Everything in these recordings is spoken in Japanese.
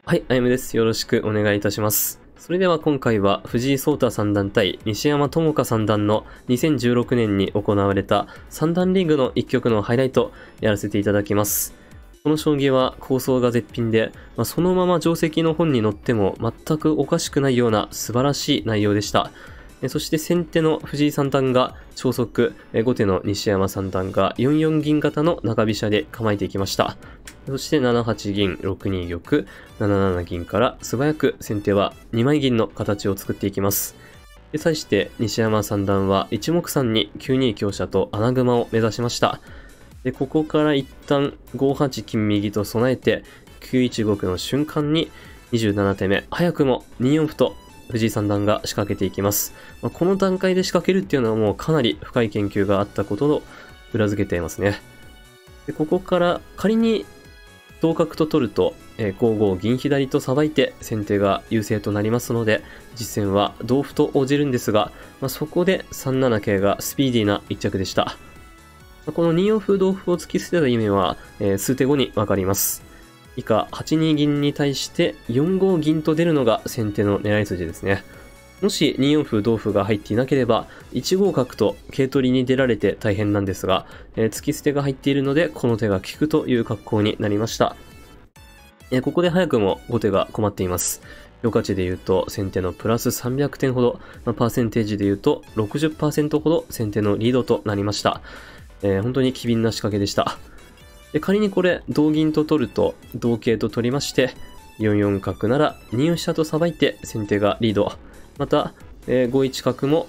はい、あやむです。よろしくお願いいたします。それでは今回は藤井聡太三段対西山朋佳三段の2016年に行われた三段リーグの一局のハイライトやらせていただきます。この将棋は構想が絶品で、そのまま定石の本に載っても全くおかしくないような素晴らしい内容でした。そして先手の藤井三段が超速、後手の西山三段が4四銀型の中飛車で構えていきました。そして7八銀、6二玉、7七銀から素早く先手は2枚銀の形を作っていきます。で対して西山三段は一目散に9二香車と穴熊を目指しました。でここから一旦5八金右と備えて9一玉の瞬間に27手目、早くも2四歩と藤井三段が仕掛けていきます。この段階で仕掛けるっていうのはもうかなり深い研究があったことを裏付けていますね。でここから仮に同角と取ると、5五銀左とさばいて先手が優勢となりますので、実戦は同歩と応じるんですが、そこで3七桂がスピーディーな一着でした。この2四歩同歩を突き捨てた意味は、数手後にわかります。以下8二銀に対して4五銀と出るのが先手の狙い筋ですね。もし2四歩同歩が入っていなければ1五角と桂取りに出られて大変なんですが、突き捨てが入っているのでこの手が効くという格好になりました。ここで早くも後手が困っています。評価値で言うと先手のプラス300点ほど、パーセンテージで言うと 60% ほど先手のリードとなりました。本当に機敏な仕掛けでした。で仮にこれ同銀と取ると同桂と取りまして4四角なら2四飛車とさばいて先手がリード。また、5一角も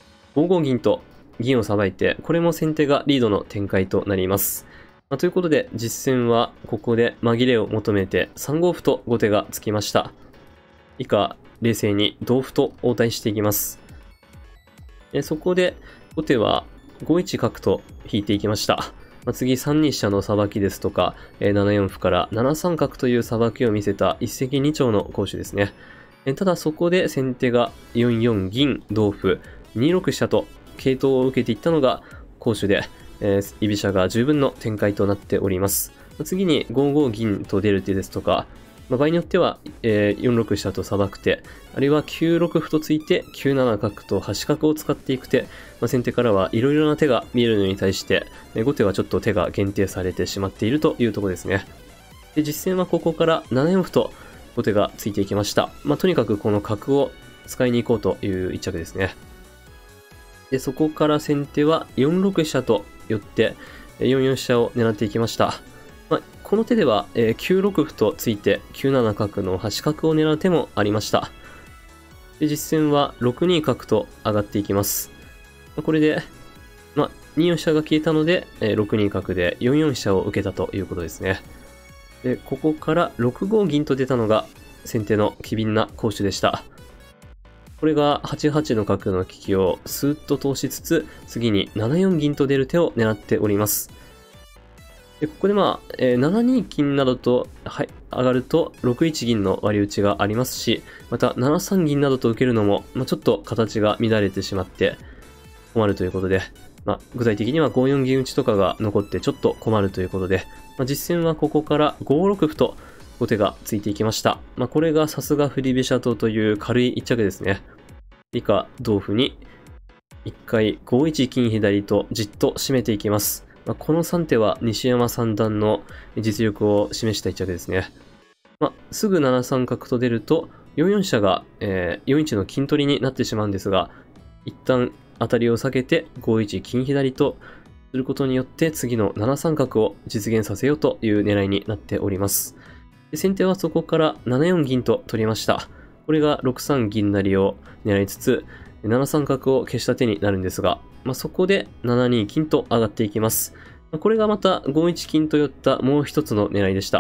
5五銀と銀をさばいてこれも先手がリードの展開となります。ということで実戦はここで紛れを求めて3五歩と後手がつきました。以下冷静に同歩と応対していきます。そこで後手は5一角と引いていきました。次3二飛車のさばきですとか、7四歩から7三角というさばきを見せた一石二鳥の攻守ですね。ただそこで先手が4四銀同歩2六飛車と桂頭を受けていったのが攻守で、居飛車が十分の展開となっております。次に5五銀と出る手ですとか、場合によっては、4六飛車とさばく手、あるいは9六歩とついて9七角と端角を使っていく手、先手からはいろいろな手が見えるのに対して、後手はちょっと手が限定されてしまっているというところですね。で実戦はここから7四歩と後手がついていきました。とにかくこの角を使いに行こうという一着ですね。でそこから先手は4六飛車と寄って4四飛車を狙っていきました。この手では、9六歩とついて9七角の端角を狙う手もありました。で実戦は6二角と上がっていきます。これで、2四飛車が消えたので、6二角で4四飛車を受けたということですね。でここから6五銀と出たのが先手の機敏な攻守でした。これが8八の角の利きをスーッと通しつつ、次に7四銀と出る手を狙っております。でここで7二金などと、上がると6一銀の割り打ちがありますし、また7三銀などと受けるのも、ちょっと形が乱れてしまって困るということで、具体的には5四銀打ちとかが残ってちょっと困るということで、実戦はここから5六歩と後手がついていきました。これがさすが振り飛車党という軽い一着ですね。以下同歩に1回5一金左とじっと締めていきます。この3手は西山三段の実力を示した一着ですね。すぐ7三角と出ると4四飛車が、4一の金取りになってしまうんですが、一旦当たりを避けて5一金左とすることによって次の7三角を実現させようという狙いになっております。で先手はそこから7四銀と取りました。これが6三銀成を狙いつつ7三角を消した手になるんですが、そこで7二金と上がっていきます。これがまた5一金と寄ったもう一つの狙いでした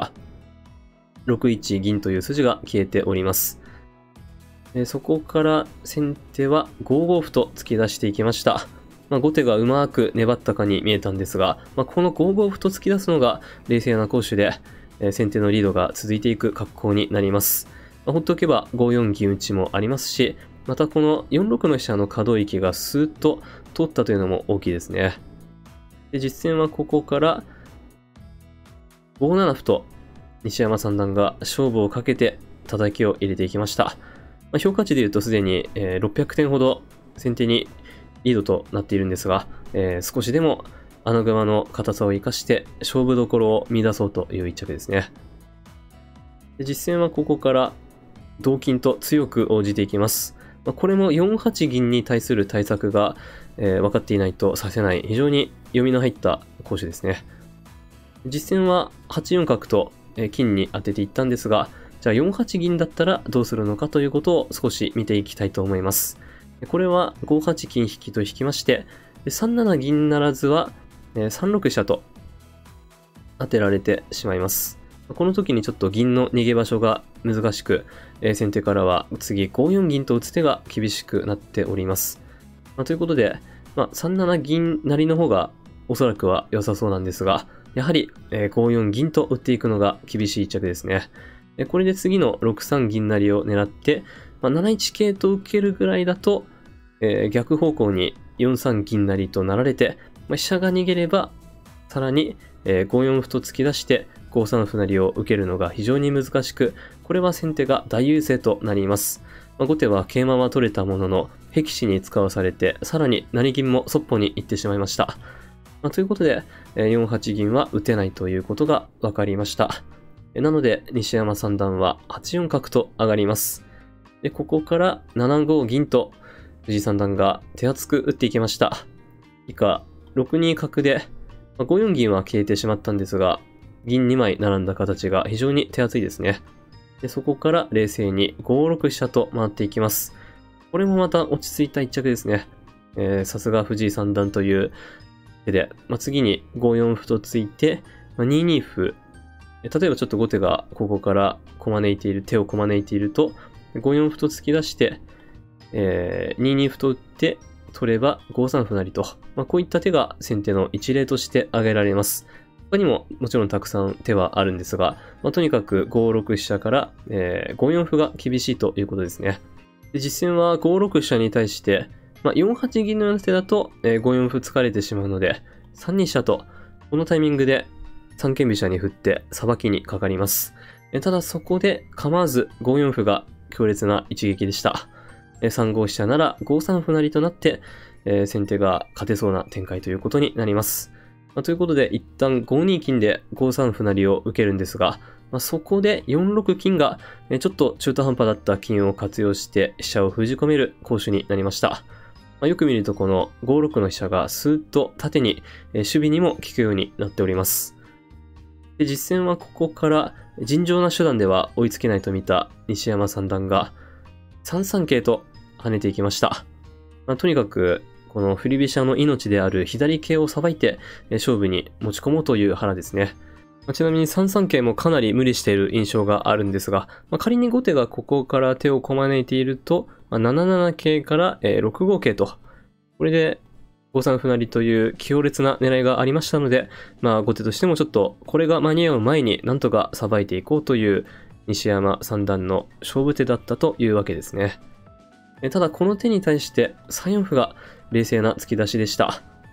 。6一銀という筋が消えております。そこから先手は5五歩と突き出していきました。後手がうまく粘ったかに見えたんですが、この5五歩と突き出すのが冷静な攻守で、先手のリードが続いていく格好になります。放っておけば5四銀打ちもありますし、またこの4六の飛車の可動域がスーッと通ったというのも大きいですね。で実戦はここから5七歩と西山三段が勝負をかけて叩きを入れていきました。評価値で言うとすでに、600点ほど先手にリードとなっているんですが、少しでも穴熊の硬さを生かして勝負どころを見出そうという一着ですね。で実戦はここから同金と強く応じていきます。これも4八銀に対する対策が、分かっていないと指せない非常に読みの入った攻守ですね。実戦は8四角と金に当てていったんですが、じゃあ4八銀だったらどうするのかということを少し見ていきたいと思います。これは5八金引きと引きまして、3七銀ならずは3六飛車と当てられてしまいます。この時にちょっと銀の逃げ場所が難しく、先手からは次5四銀と打つ手が厳しくなっております。ということで、3七銀成の方がおそらくは良さそうなんですが、やはり5四銀と打っていくのが厳しい一着ですね。これで次の6三銀成を狙って、7一桂と受けるぐらいだと、逆方向に4三銀成となられて、飛車が逃げれば、さらに5四歩と突き出して5三歩成を受けるのが非常に難しく、これは先手が大優勢となります。後手は桂馬は取れたものの、僻地に使わされて、さらに成銀もそっぽに行ってしまいました。ということで、4八銀は打てないということが分かりました。なので、西山三段は8四角と上がります。で、ここから7五銀と藤井三段が手厚く打っていきました。以下、6二角で、5四銀は消えてしまったんですが、銀2枚並んだ形が非常に手厚いですね。でそこから冷静に5六飛車と回っていきます。これもまた落ち着いた一着ですね。さすが藤井三段という手で、次に5四歩と突いて、2二歩。例えばちょっと後手がここから手をこまねいていると、5四歩と突き出して、2二歩と打って取れば5三歩成と、こういった手が先手の一例として挙げられます。他にももちろんたくさん手はあるんですが、とにかく5六飛車から、5四歩が厳しいということですね。で実戦は5六飛車に対して、4八銀のような手だと、5四歩突かれてしまうので、3二飛車と、このタイミングで三間飛車に振ってさばきにかかります。ただそこで構わず5四歩が強烈な一撃でした。3五飛車なら5三歩成となって、先手が勝てそうな展開ということになります。ということで一旦5二金で5三歩成を受けるんですが、そこで4六金がちょっと中途半端だった金を活用して飛車を封じ込める攻守になりました。よく見るとこの5六の飛車がスーッと縦に守備にも効くようになっております。で実戦はここから尋常な手段では追いつけないと見た西山三段が3三桂と跳ねていきました。とにかくこの振り飛車の命である左桂をさばいて勝負に持ち込もうという腹ですね。ちなみに3三桂もかなり無理している印象があるんですが、仮に後手がここから手をこまねいていると、7七桂から6五桂と、これで5三歩成という強烈な狙いがありましたので、後手としてもちょっとこれが間に合う前になんとかさばいていこうという西山三段の勝負手だったというわけですね。ただこの手に対して3四歩が冷静な突き出しでした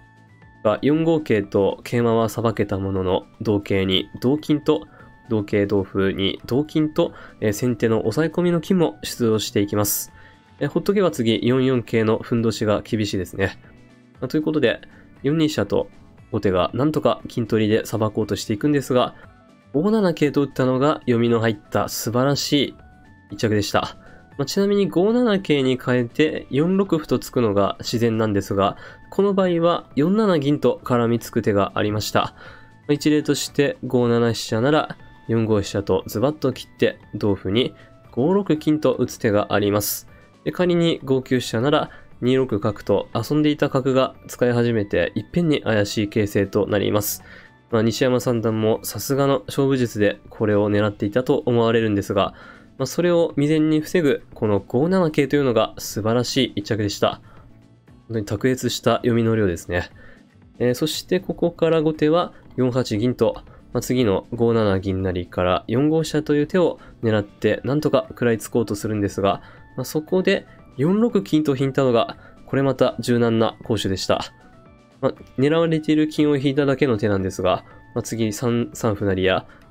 。4五桂と桂馬はさばけたものの、同桂に同金と、同桂同歩に同金と、先手の抑え込みの金も出動していきます。ほっとけば次4四桂のふんどしが厳しいですね。ということで、4二飛車と後手がなんとか金取りでさばこうとしていくんですが、5七桂と打ったのが読みの入った素晴らしい一着でした。ちなみに5七桂に変えて4六歩と突くのが自然なんですが、この場合は4七銀と絡みつく手がありました。一例として5七飛車なら4五飛車とズバッと切って同歩に5六金と打つ手があります。で仮に5九飛車なら2六角と遊んでいた角が使い始めていっぺんに怪しい形勢となります。西山三段もさすがの勝負術でこれを狙っていたと思われるんですが、それを未然に防ぐこの5七桂というのが素晴らしい一着でした。本当に卓越した読みの量ですね。そしてここから後手は4八銀と、次の5七銀成から4五飛車という手を狙ってなんとか食らいつこうとするんですが、そこで4六金と引いたのがこれまた柔軟な攻守でした。狙われている金を引いただけの手なんですが、次3三歩成や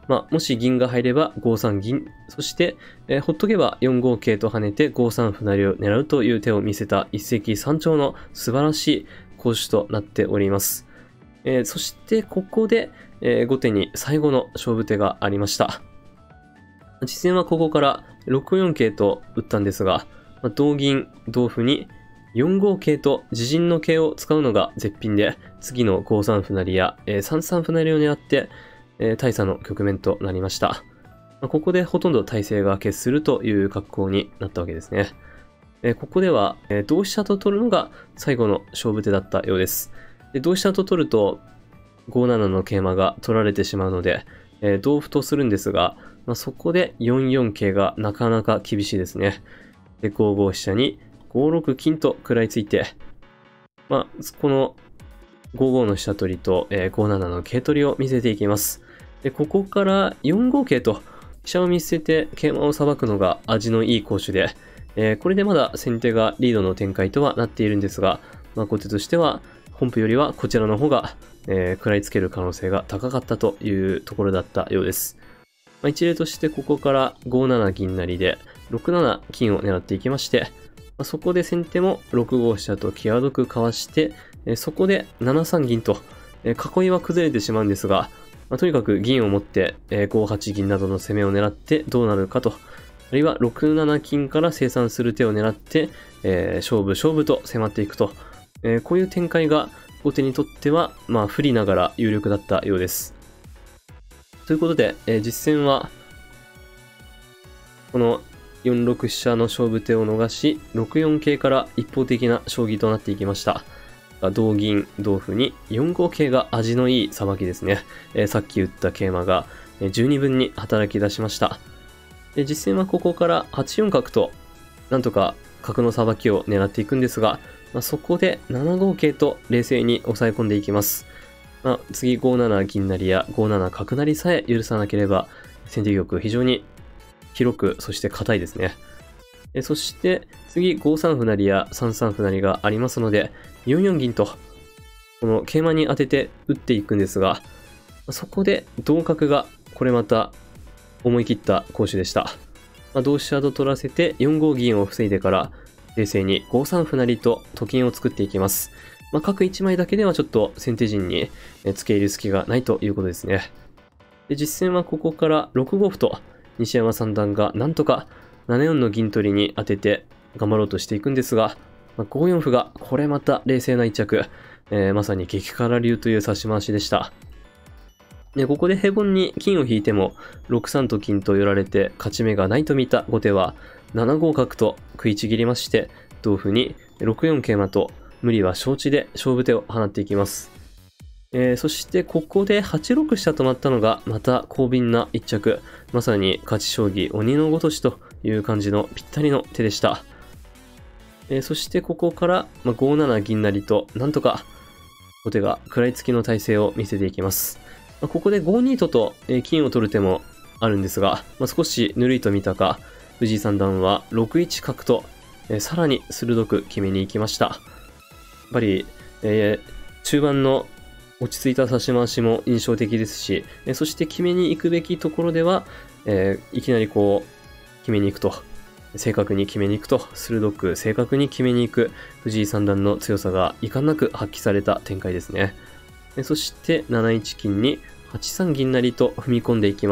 もし銀が入れば5三銀、そして、ほっとけば4五桂と跳ねて5三歩成を狙うという手を見せた一石三鳥の素晴らしい攻守となっております。そしてここで、後手に最後の勝負手がありました。実戦はここから6四桂と打ったんですが、同銀、同歩に4五桂と自陣の桂を使うのが絶品で、次の5三歩成や、3三歩成を狙って、大差の局面となりました。ここでほとんど大勢が決するという格好になったわけですね。ここでは、同飛車と取るのが最後の勝負手だったようです。同飛車と取ると5七の桂馬が取られてしまうので、同歩とするんですが、そこで4四桂がなかなか厳しいですね。で、5五飛車に5六金と食らいついて、この5五の飛車取りと、5七の桂取りを見せていきます。で、ここから4五桂と飛車を見捨てて桂馬をさばくのが味のいい攻守で、これでまだ先手がリードの展開とはなっているんですが、後手としては本譜よりはこちらの方が、食らいつける可能性が高かったというところだったようです。一例としてここから5七銀成で6七金を狙っていきまして、そこで先手も6五飛車と際どくかわして、そこで7三銀と、囲いは崩れてしまうんですが、とにかく銀を持って、5八銀などの攻めを狙ってどうなるかと、あるいは6七金から清算する手を狙って、勝負と迫っていくと、こういう展開が後手にとっては、不利ながら有力だったようです。ということで、実戦は、この4六飛車の勝負手を逃し、6四桂から一方的な将棋となっていきました。同銀、同歩に4五桂が味のいいさばきですね。さっき打った桂馬が十二分に働き出しました。で、実戦はここから8四角と、なんとか角のさばきを狙っていくんですが、そこで7五桂と冷静に抑え込んでいきます。次5七銀成や5七角成さえ許さなければ、先手玉非常に広く、そして硬いですね。そして次5三歩成や3三歩成がありますので、4四銀と、この桂馬に当てて打っていくんですが、そこで同角が、これまた思い切った攻守でした。同飛車と取らせて4五銀を防いでから、冷静に5三歩成とと金を作っていきます。角1枚だけではちょっと先手陣に付け入る隙がないということですね。で、実戦はここから6五歩と西山三段がなんとか7四の銀取りに当てて頑張ろうとしていくんですが、5四歩がこれまた冷静な一着、まさに激辛流という指し回しでした。で、ここで平凡に金を引いても6三と金と寄られて勝ち目がないと見た後手は7五角と食いちぎりまして、同歩に6四桂馬と無理は承知で勝負手を放っていきます。そしてここで8六飛車となったのがまた巧敏な一着、まさに勝ち将棋鬼のごとしという感じのぴったりの手でした。そしてここから5七銀成となんとか後手が食らいつきの体勢を見せていきます。ここで5二とと金を取る手もあるんですが、少しぬるいと見たか藤井三段は6一角とさらに鋭く決めに行きました。やっぱり、中盤の落ち着いた指し回しも印象的ですし、そして決めに行くべきところでは、いきなりこう決めに行くと、正確に決めに行くと、鋭く正確に決めに行く藤井三段の強さが遺憾なく発揮された展開ですね。そして7一金に8三銀成と踏み込んでいきます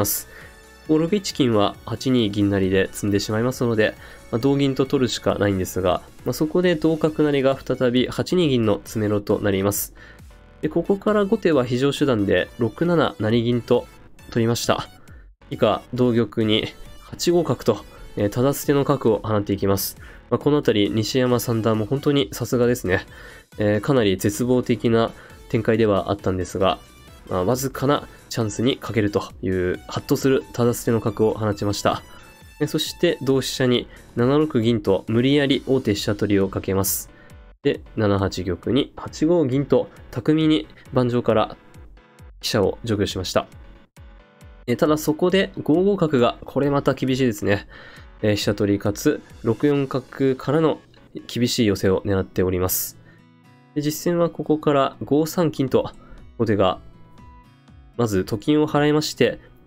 。6一金は8二銀成で詰んでしまいますので、同銀と取るしかないんですが、そこで同角成が再び8二銀の詰めろとなります。で、ここから後手は非常手段で6七成銀と取りました。以下、同玉に8五角と、ただ捨ての角を放っていきます。このあたり、西山三段も本当にさすがですね。かなり絶望的な展開ではあったんですが、わずかなチャンスにかけるという、ハッとするただ捨ての角を放ちました。そして同飛車に7六銀と無理やり王手飛車取りをかけます。で、7八玉に8五銀と巧みに盤上から飛車を除去しました。ただそこで5五角がこれまた厳しいですね。飛車取りかつ6四角からの厳しい寄せを狙っております。で、実戦はここから5三金と後手がまずと金を払いまして、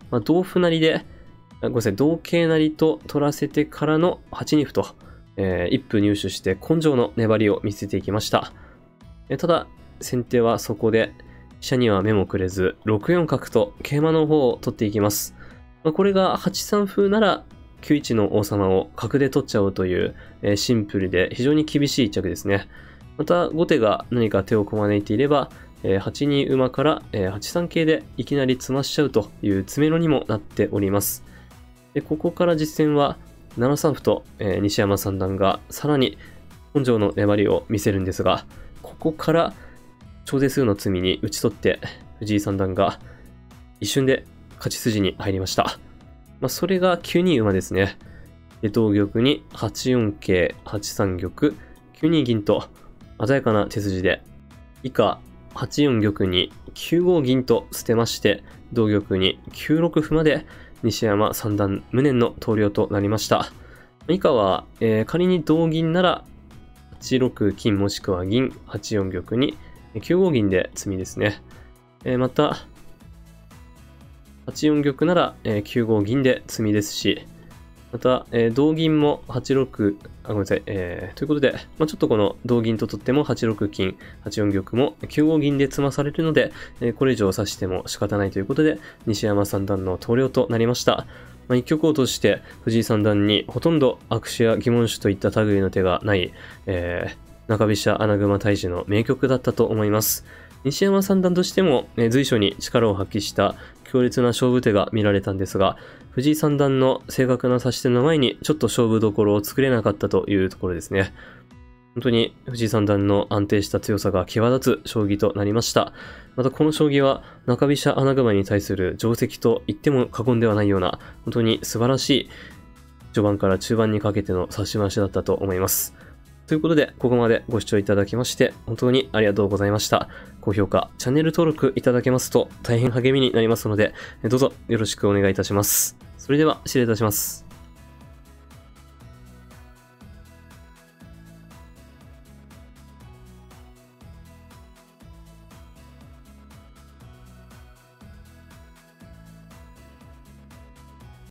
同歩成で、ごめんなさい、同桂成と取らせてからの8二歩と、一歩入手して根性の粘りを見せていきました。ただ、先手はそこで、飛車には目もくれず、6四角と桂馬の方を取っていきます。これが8三歩なら、9一の王様を角で取っちゃおうという、シンプルで非常に厳しい一着ですね。また、後手が何か手をこまねいていれば、8二馬から、8三桂でいきなり詰ましちゃうという詰めろにもなっております。でここから実戦は7三歩と、西山三段がさらに根性の粘りを見せるんですが、ここから超手数の詰みに打ち取って藤井三段が一瞬で勝ち筋に入りました。それが9二馬ですね。で同玉に8四桂、8三玉、9二銀と鮮やかな手筋で、以下8四玉に9五銀と捨てまして、同玉に9六歩まで西山三段無念の投了となりました。以下は、仮に同銀なら8六金もしくは銀、8四玉に9五銀で詰みですね。また、8四玉なら、9五銀で詰みですし、また、同銀も8六、ごめんなさい、ということで、ちょっとこの同銀と取っても8六金、8四玉も9五銀で詰まされるので、これ以上指しても仕方ないということで、西山三段の投了となりました。一局を通して藤井三段にほとんど悪手や疑問手といった類の手がない、中飛車穴熊退治の名局だったと思います。西山三段としても、随所に力を発揮した強烈な勝負手が見られたんですが、藤井三段の正確な指し手の前にちょっと勝負どころを作れなかったというところですね。本当に藤井三段の安定した強さが際立つ将棋となりました。またこの将棋は中飛車穴熊に対する定石と言っても過言ではないような本当に素晴らしい序盤から中盤にかけての指し回しだったと思います。ということで、ここまでご視聴いただきまして本当にありがとうございました。高評価、チャンネル登録いただけますと大変励みになりますので、どうぞよろしくお願いいたします。それでは失礼いたします。